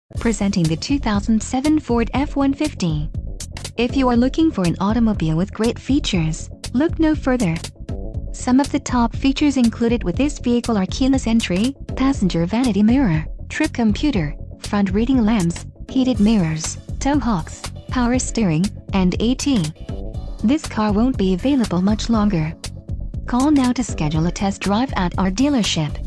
Presenting the 2007 Ford F-150. If you are looking for an automobile with great features, look no further. Some of the top features included with this vehicle are keyless entry, passenger vanity mirror, trip computer, front reading lamps, heated mirrors, tow hooks, power steering, and AT. This car won't be available much longer. Call now to schedule a test drive at our dealership.